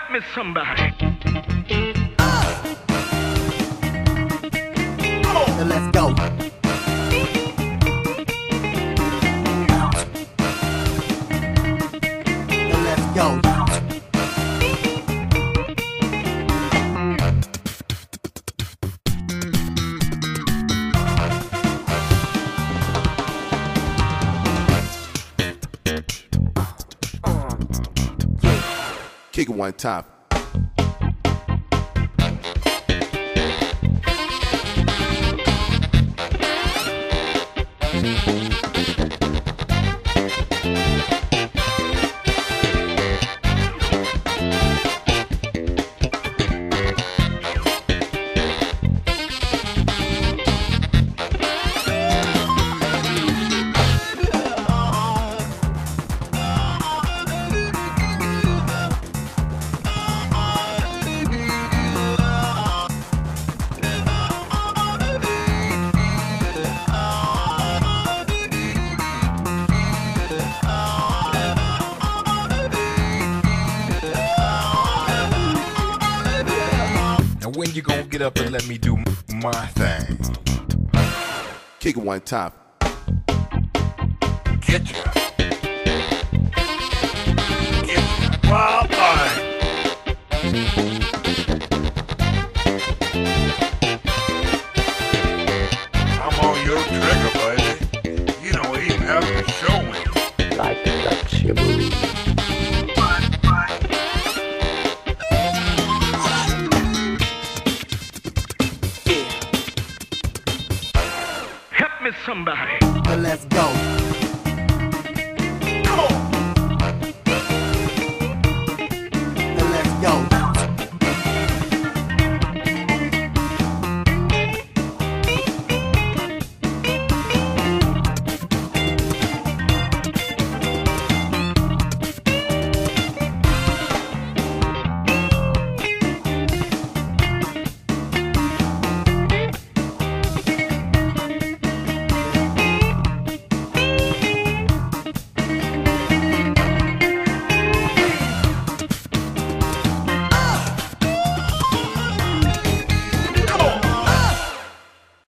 me somebody. Now let's go. Now let's go. Kick it one time. When you gonna get up and let me do my thing? Kick it one time. Get ya. Get ya. Wild thing. I'm on your trigger, baby. You don't even have to show me. Like the Dutch you believe.